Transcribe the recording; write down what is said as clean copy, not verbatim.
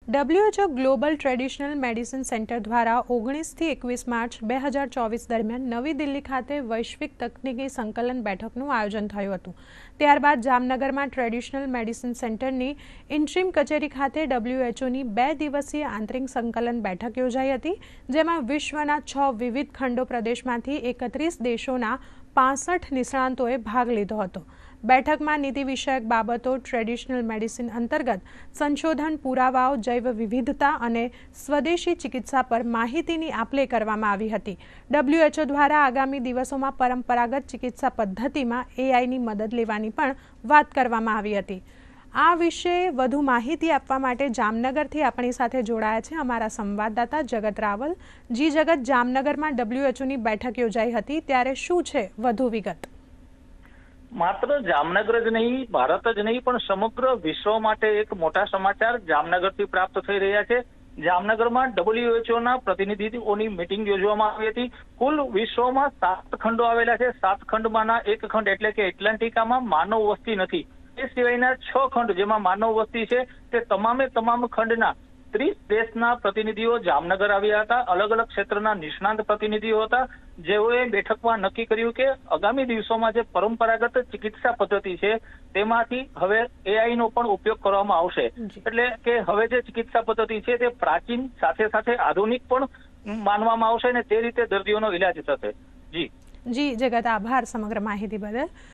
WHO global traditional medicine centre દ્વારા 19થી 21 March 2024 દરમિયાન નવી દિલ્હી ખાતે વૈશ્વિક તકનીકી સંકલન બેઠકનું આયોજન થયું હતું। ત્યારબાદ જામનગરમાં ટ્રેડિશનલ મેડિસિન સેન્ટરની ઇન્ટ્રીમ કચેરી ખાતે WHOની 2 દિવસીય આંતરિક સંકલન બેઠક યોજાઈ હતી, જેમાં વિશ્વના 6 વિવિધ ખંડો પ્રદેશમાંથી 31 દેશોના 65 નિષ્ણાંતોએ ભાગ લીધો હતો। બેઠકમાં નીતિ વિષયક બાબતો, ટ્રેડિશનલ મેડિસિન અંતર્ગત સંશોધન, પુરાવાઓ, જૈવ વિવિધતા અને સ્વદેશી ચિકિત્સા પર માહિતીની આપ-લે કરવામાં આવી હતી। WHO દ્વારા આગામી દિવસોમાં પરંપરાગત ચિકિત્સા પદ્ધતિમાં AIની મદદ લેવાની પણ વાત કરવામાં આવી હતી। આ વિશે વધુ માહિતી આપવા માટે જામનગરથી આપણી સાથે જોડાયા છે અમારા સંવાદદાતા જગત રાવલ। જી જગત, જામનગરમાં WHOની બેઠક યોજાઈ હતી, ત્યારે શું છે વધુ વિગત? માત્ર જામનગર જ નહીં, ભારત જ નહીં પણ સમગ્ર વિશ્વ માટે એક મોટા સમાચાર જામનગરથી પ્રાપ્ત થઈ રહ્યા છે। જામનગરમાં WHOના પ્રતિનિધિઓની મીટિંગ યોજવામાં આવી હતી। કુલ વિશ્વમાં 7 ખંડો આવેલા છે। 7 ખંડમાંના એક ખંડ એટલે કે એટલાન્ટિકામાં માનવ વસ્તી નથી। એ સિવાયના 6 ખંડ જેમાં માનવ વસ્તી છે તે તમામ ખંડના 30 દેશના પ્રતિનિધિઓ જામનગર આવ્યા હતા। અલગ અલગ ક્ષેત્રના નિષ્ણાંત પ્રતિનિધિઓ હતા, જેઓએ બેઠકમાં નક્કી કર્યું કે આગામી દિવસોમાં જે પરંપરાગત ચિકિત્સા પદ્ધતિ છે તેમાંથી હવે AIનો પણ ઉપયોગ કરવામાં આવશે। એટલે કે હવે જે ચિકિત્સા પદ્ધતિ છે તે પ્રાચીન સાથે સાથે આધુનિક પણ માનવામાં આવશે અને તે રીતે દર્દીઓનો ઈલાજ થશે। જી જગત, આભાર સમગ્ર માહિતી બદલ।